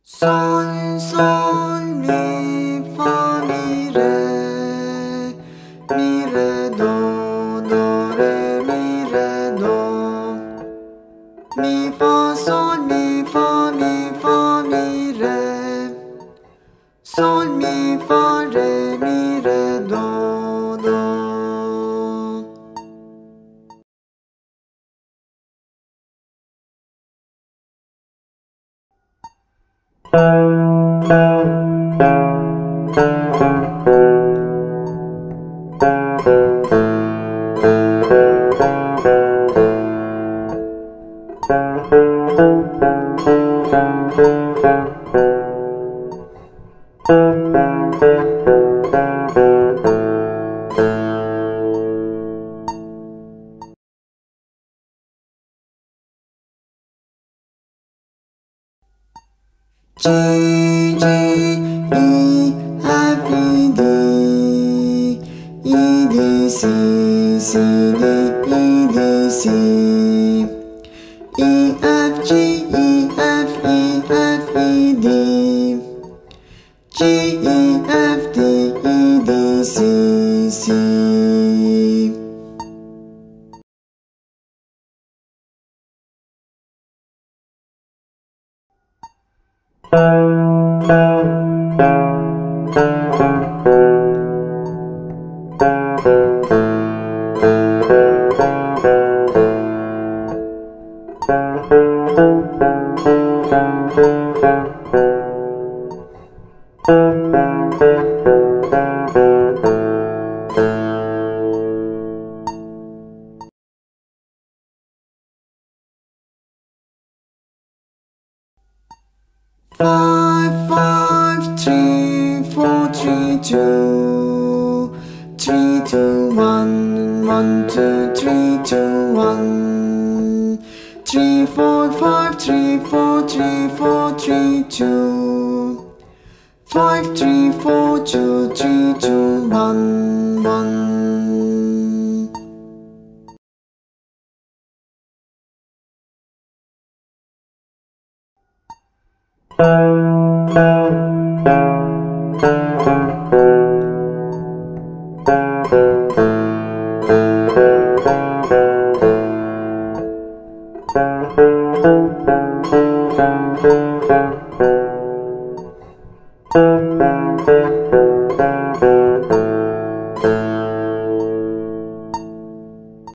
솔, 솔, 미, 파, 미, 레, 도, 레, 미, 레, 도. 미, 파, 솔, 미, 파, 미, 파, 미, 레. 솔, 미, 파, 레, 미, 레, 도, 도. G, G, E, F, E, D, E, D, C, C, D, E, D, C, E, F, G, E, F, E, F, E, D, G, E, F, D, E, D, C, C. Five, five, three, four, three, two, three, two, one, two, three, two, one, three, four, five, three, four, three, four, three, two, five, three, four, two, three, two, one.